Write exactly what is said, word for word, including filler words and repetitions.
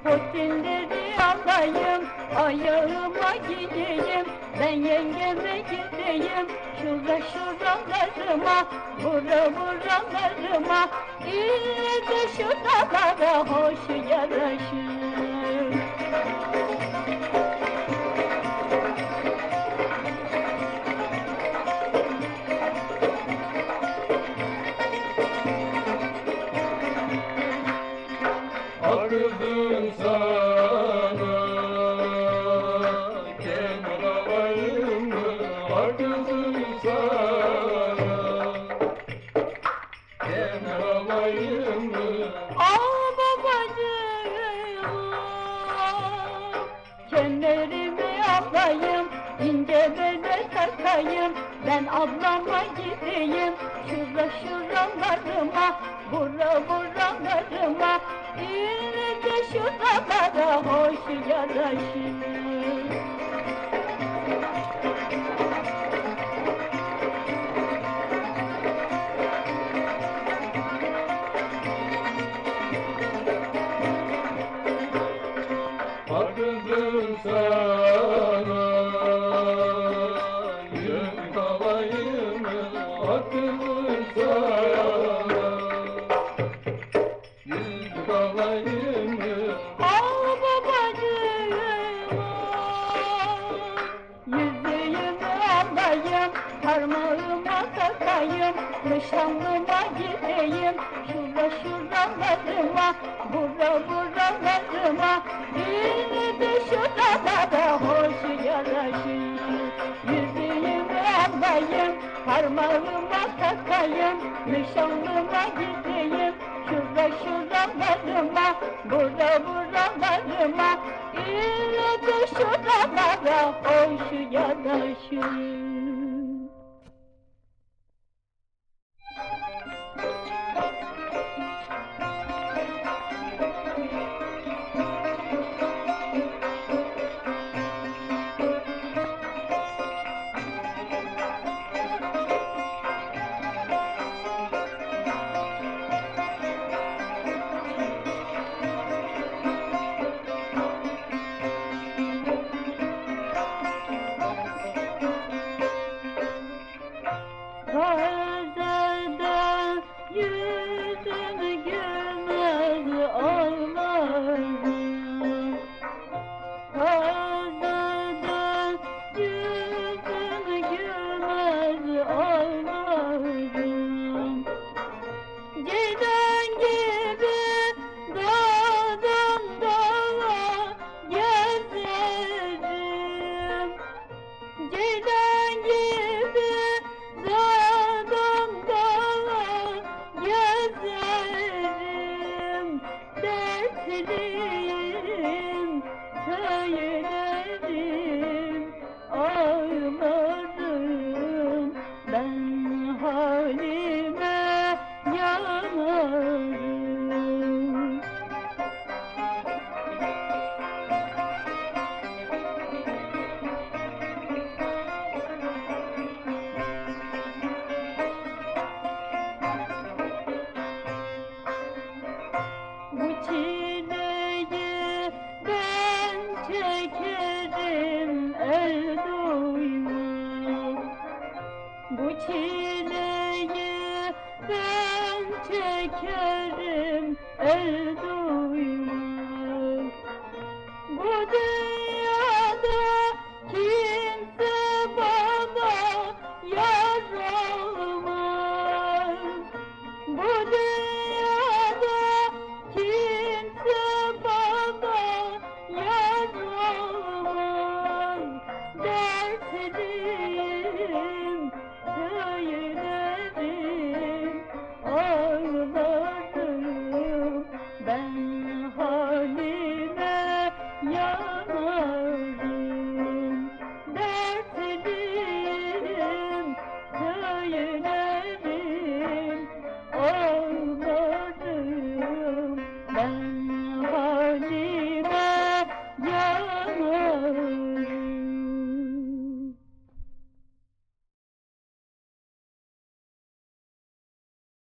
Potinleri alayım, ayağıma gideyim, ben yengeme gideyim, şura şuralarıma, bura buralarıma, ille de şuralara hoş yaraşır. Kızım sana kemer alayım mı? Kızım sana kemer alayım mı? Aa babacığım, kemerimi alayım, ince bele takayım, ben ablama gideyim, şura şuralarıma, bura buralarıma, ille de şuralara hoş yaraşır. Kızım sana yük alayım mı? Kızım sana yük alayım mı? Aa babacığım, yüzüğümü alayım, parmağıma takayım, nişanlıma gideyim, şura şuralarıma, bura buralarıma, ille de şuralara hoş yaraşır. Yüzüğümü alayım, parmağıma takayım, nişanlıma gideyim, şura şuralarıma, bura buralarıma, ille de şuralara hoş yaraşır. Pazarda yüzünü görmez olmazım. Pazarda yüzünü görmez olmazım. Ceylan gibi dağdan dağa gezerim. Ceylan gibi dağdan dağa gezerim, dertliyim, söylerim, ağlarım, ben halime yanarım. Bu çileyi ben çekerim el doymaz. Bu çileyi ben çekerim el